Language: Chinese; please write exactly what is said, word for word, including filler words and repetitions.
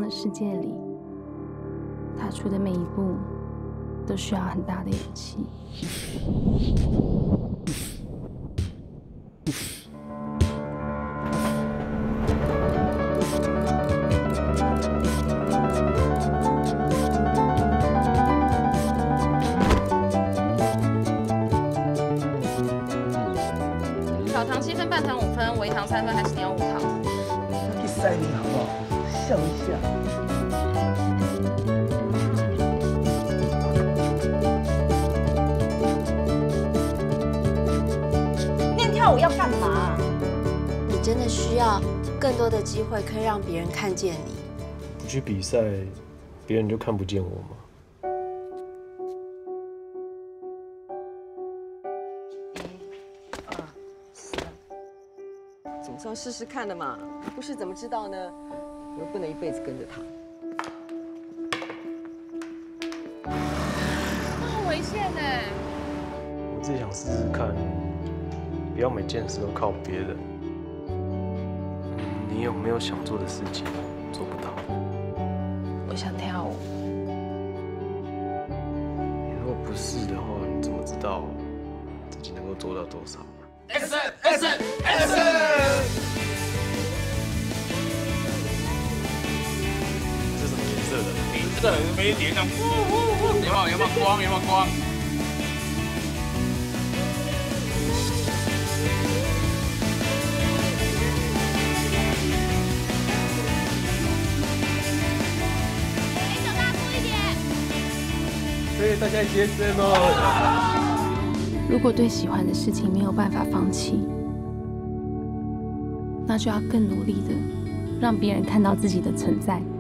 的世界里，踏出的每一步都需要很大的勇气。 少糖七分，半糖五分，微糖三分，还是你要无糖？ 第三名好不好？笑一下。 练跳舞要干嘛？ 你真的需要更多的机会，可以让别人看见你。 不去比赛，别人就看不见我吗？ 总是要试试看的嘛，不试怎么知道呢？我又不能一辈子跟着他。 很危险哎！ 我自己想试试看，不要每件事都靠别人。嗯，你有没有想做的事情做不到？ 我想跳舞。 你如果不是的话，你怎么知道自己能够做到多少？ S S S， 这是什么颜色的？ 你这个人飞碟这样，有没有有没有光？有没有光？ 你手大粗一点。 对，大家接生哦。 如果对喜欢的事情没有办法放弃，那就要更努力的让别人看到自己的存在。